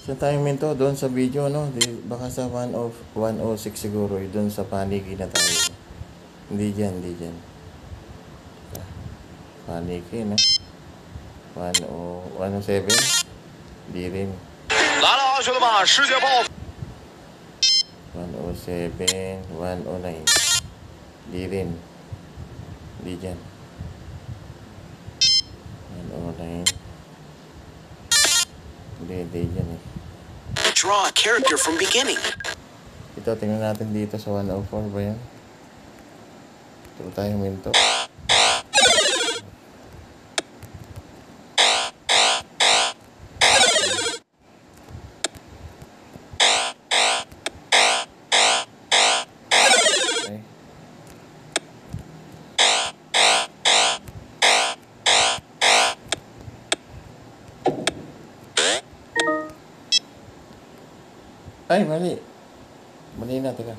Saan tayo minto? Doon sa video, no? Baka sa 106 siguro. Doon sa paniki na tayo. Hindi dyan, hindi dyan. Paniki, no? 107? Hindi rin. 来了啊，兄弟们，世界报 107, 109. Hindi rin. Hindi dyan. 109. Hindi dyan eh. Draw a character from beginning. Ito, tingnan natin dito sa 104 ba yan? Ito tayo minto. Ay, mali. Mali na, teka.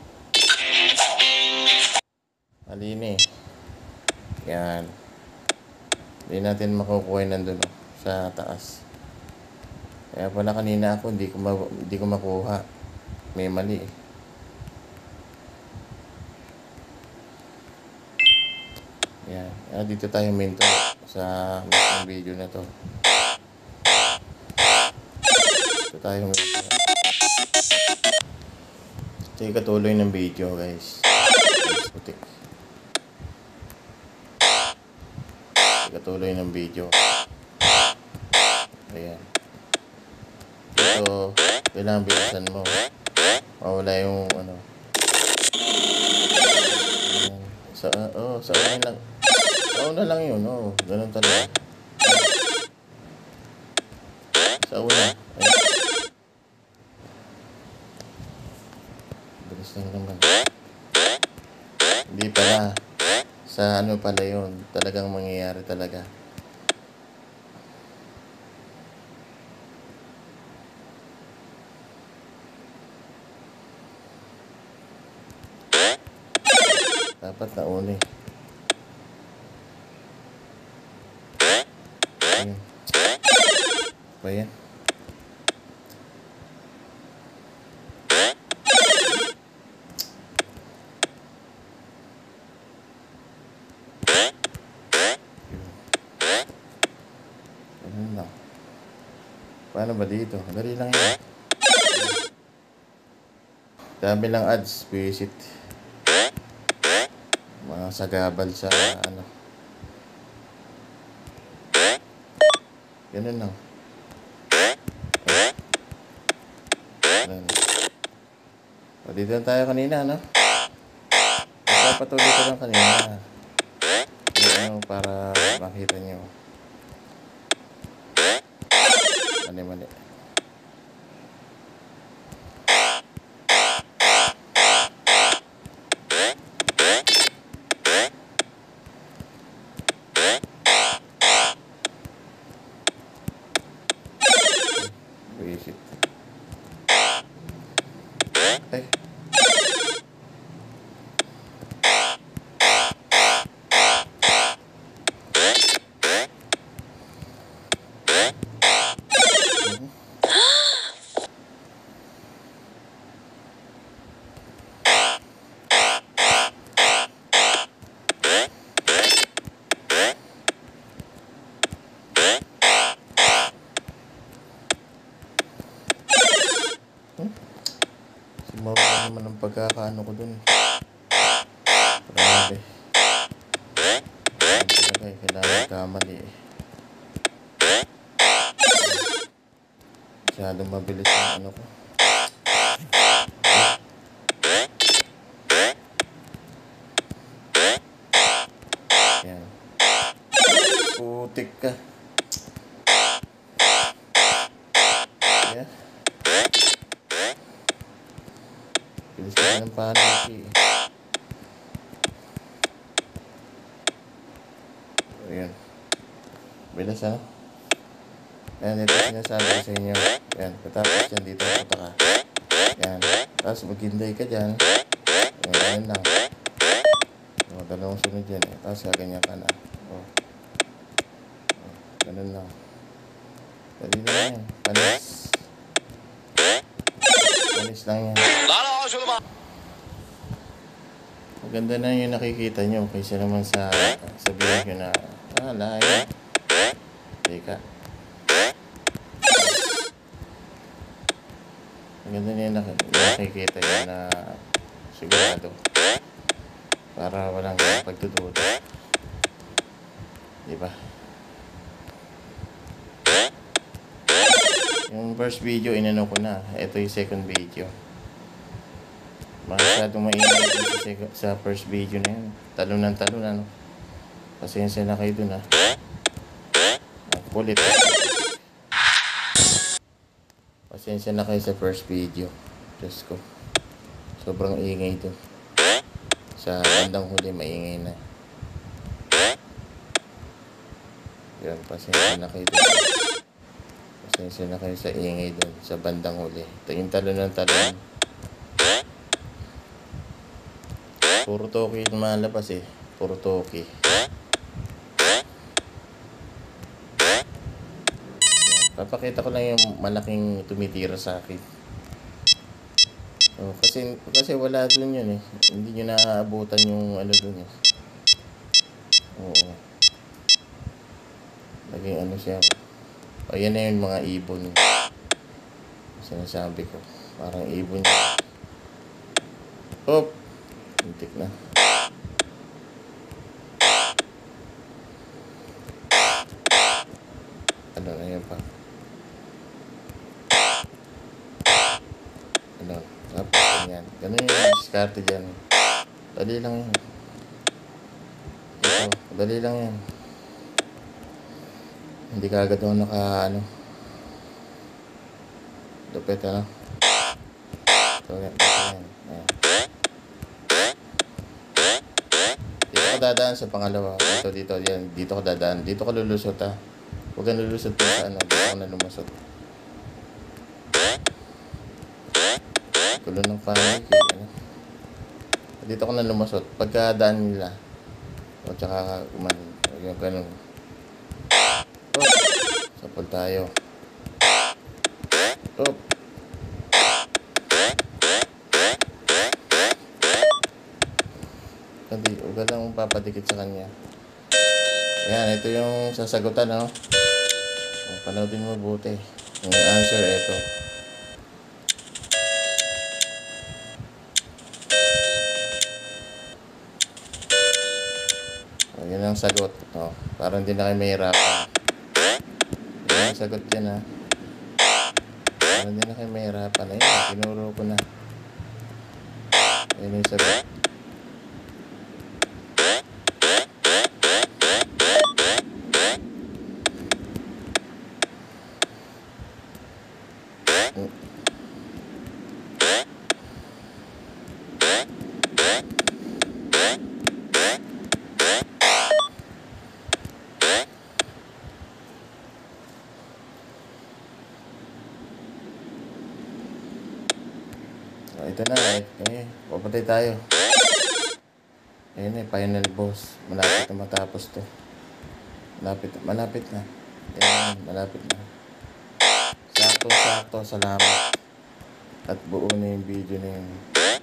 Mali na eh. Yan. Hindi natin makukuha nandun sa taas. Kaya pala kanina ako, hindi ko makuha. May mali eh. Yan. Dito tayo minto sa video na to. Dito tayo minto. Ito yung katuloy ng video, guys. Putik. Ito katuloy ng video. Ayan. Ito, kailangan bilisan mo. Mawala yung ano. Ayan. Sa una lang. Sa una lang yun, ganun talaga. Sa una. Ayan. Bilis lang naman. Hindi pala. Sa ano pala yun. Talagang mangyayari talaga. Dapat na uli. Ayan. Ba yan? Paano ba dito? Dali lang yan. Dami lang ads. Visit. Mga sagabal sa ano. Ganun lang. O, dito lang tayo kanina, no? Patuloy ko lang kanina. Ano, para makita nyo. Mali. Visit. Ay. Sumabot naman ang pagkakaano ko dun. Grabe. Talaga eh, kailangan kamali eh. Masyadong mabilis ang ano ko. Yan. Putik ka. Yan. Bilis ka ng paniki. Ayan. Bilis ano? Ayan, ito sinasabi ko sa inyo. Ayan, katapos yan dito punta ka. Ayan, tapos maghintay ka dyan. Ayan, ayan lang. Dalawang sunod dyan eh. Tapos gaganyan ka na. Ganun lang. Dali na yan. Panis. Relax lang yan. 来了啊，兄弟们！ Maganda na yung nakikita nyo kaysa naman sa sabihin nyo na layo. Teka. Maganda na yung nakikita nyo na sigurado. Para walang pagtututo. Diba? Yung first video inano ko na. Ito yung second video. Masyadong maingay sa first video na yun. Talon ng talon, ano. Pasensya na kayo dun, ha. Ang kulit, ha. Pasensya na kayo sa first video. Diyos ko. Sobrang ingay dun. Sa bandang huli, maingay na. Yan, pasensya na kayo dun. Pasensya na kayo sa ingay dun. Sa bandang huli. Ito yung talon ng talon. Puro toki yung malabas eh. Puro toki. Papakita ko lang yung malaking tumitira sa akin. Oh, kasi wala dun yun eh. Hindi nyo naaabutan yung ano dun eh. Oo. Laging ano siya. O yan na yung mga ibon. Sinasabi ko. Parang ibon yun. Hop! Hintik na. Ano na yan pa? Ano? Tapos ganyan. Ganun yung diskarte dyan. Dali lang yan. Ito, dali lang yan. Hindi ka agad ako ano. Lupit ano. Ito yan. Ayan. Dito ko dadaan sa pangalawa. Dito. Yan. Dito ko dadaan. Dito ko lulusot ha. Huwag kang lulusot pa sa ano. Dito ko na lumusot. Gulo ng panic eh. Ano? Dito ko na lumusot. Pagkadaan nila. O tsaka kumanin. Yung ganun. Oh. Sapol tayo. Oh. Hindi, huwag lang papadikit sa kanya. Ayan, ito yung sasagutan, no? Panoodin mo buti. Yung answer, ito. Yan ang sagot. Oh, parang hindi na kayo mahirapan. Yan ang sagot dyan, ha? Parang hindi na kayo mahirapan. Ayun, tinuro ko na. Ayun yung sagot. Ito na, papatay tayo. Ayun final boss. Malapit na matapos to. Malapit na. Ayan, malapit na. Sakto, salamat. At buo na yung video na yun.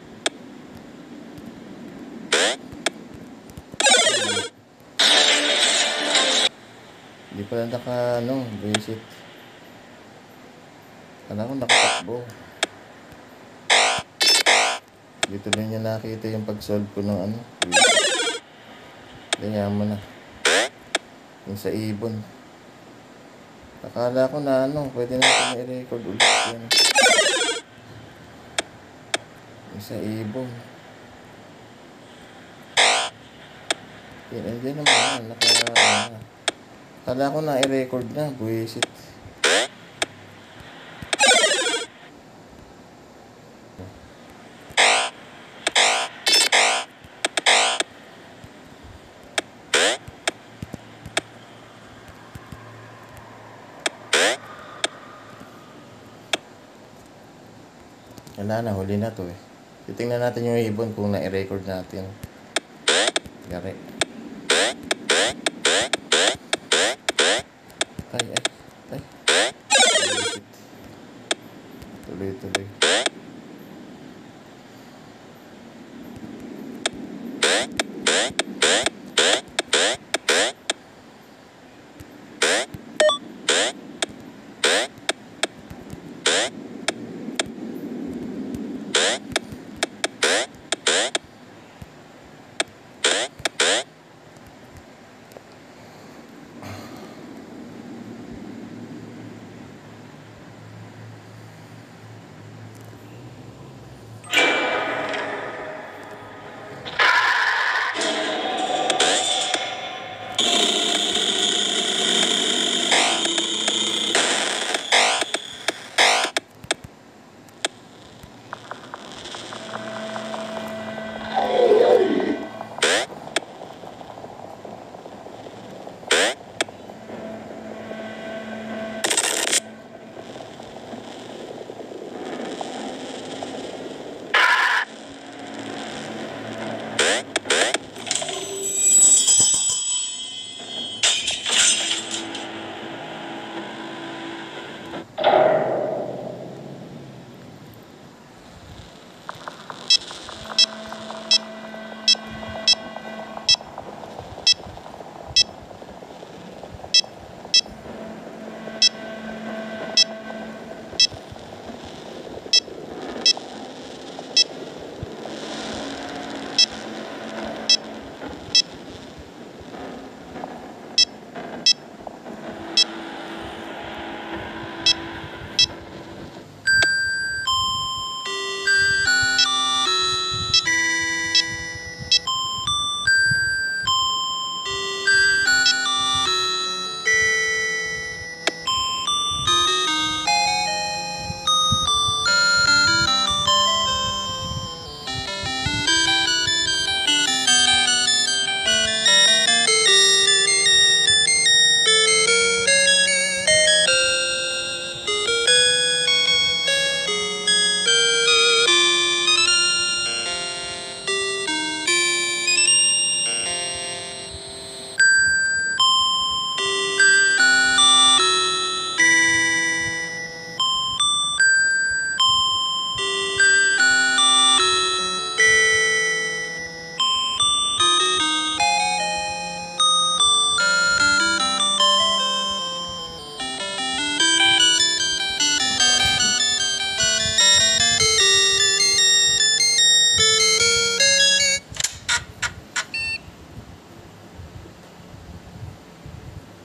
Hindi pala visit. Kala ko nakatakbo. Dito na niya nakita yung pag-solve ko ng ano. Kaya mo na. Yung sa ibon. Akala ko na pwede natin i-record ulit yan. Yung sa ibon. Hindi naman. Akala ko na i-record na. Buwisit. Wala na, huli na to eh. Titingnan natin yung ibon kung na-record natin. Gari. Ay. Tuloy.